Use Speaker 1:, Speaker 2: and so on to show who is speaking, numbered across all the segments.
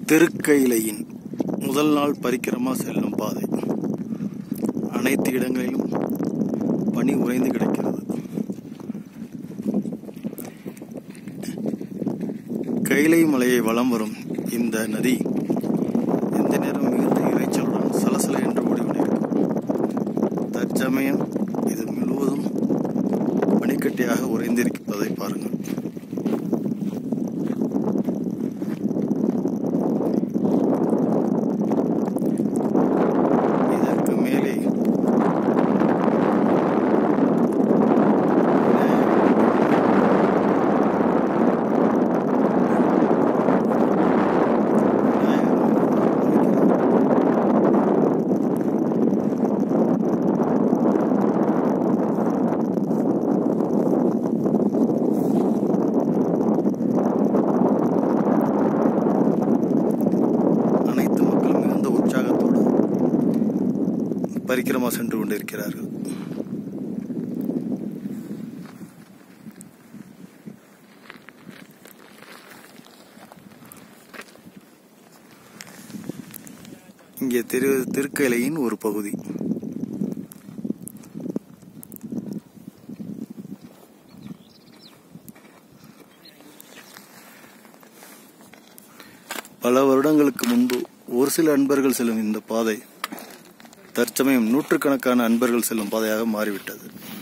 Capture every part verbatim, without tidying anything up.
Speaker 1: திருக்கையிலையின் முதல் நாள் பரிக்கிரமா செல்லும் பாதை. அனைத்து இடங்களிலும் பனி உறைந்து கிடக்கிறது. கைலை மலையை வலம் வரும் இந்த நதி எந்த நேரம் மிகுந்த இறைச்சலுடன் சலசல என்று ஓடிக்கொண்டிருக்கும். தற்சமயம் இது முழுவதும் பனிக்கட்டியாக உறைந்திருப்பதை பாருங்கள். இதற்கு மேலே பரிக்கிரமா சென்று கொண்டிருக்கிறார்கள். இங்கே திரு திருக்கையிலையின் ஒரு பகுதி. பல வருடங்களுக்கு முன்பு ஒரு சில அன்பர்கள் செல்லும் இந்த பாதை தற்சமயம் நூற்றுக்கணக்கான அன்பர்கள் செல்லும் பாதையாக மாறிவிட்டது.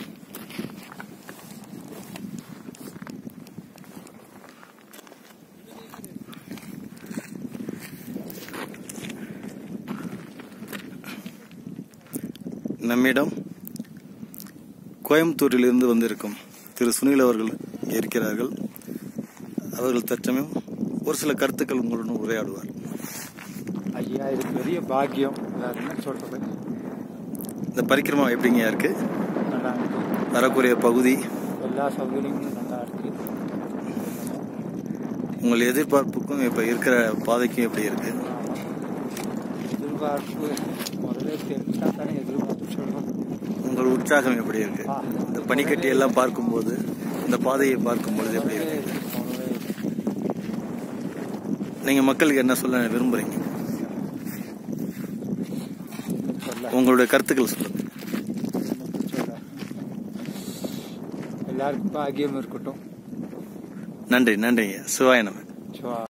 Speaker 1: நம்மிடம் கோயம்புத்தூரிலிருந்து வந்திருக்கும் திரு சுனில் அவர்கள் இருக்கிறார்கள். அவர்கள் தற்சமயம் ஒரு சில கருத்துக்கள் உங்களுடன் உரையாடுவார்.
Speaker 2: ஐயா, இது பெரிய பாக்கியம். சொல்றது
Speaker 1: இந்த பரிக்கிரமா எப்படிங்க இருக்கு?
Speaker 2: நல்லா இருக்கு.
Speaker 1: வரக்கூடிய பகுதி
Speaker 2: எல்லா சௌகரியங்களும் நல்லா இருக்கு.
Speaker 1: உங்கள் எதிர்பார்ப்புக்கும் இப்ப இருக்கிற பாதைக்கும் எப்படி இருக்கு?
Speaker 2: எதிர்பார்ப்பு முதல்ல தெரிஞ்சா தானே எதிர்பார்ப்பு சொல்லணும்.
Speaker 1: உங்கள் உற்சாகம் எப்படி இருக்கு? இந்த பனிக்கட்டி எல்லாம் பார்க்கும்போது, இந்த பாதையை பார்க்கும் பொழுது எப்படி இருக்கு? நீங்க மக்களுக்கு என்ன சொல்ல விரும்புறீங்க? உங்களுடைய கருத்துக்கள் சொல்லுங்க.
Speaker 2: எல்லாருக்கும் பாக்கியம் இருக்கட்டும்.
Speaker 1: நன்றி நன்றிங்க. சிவாய நம.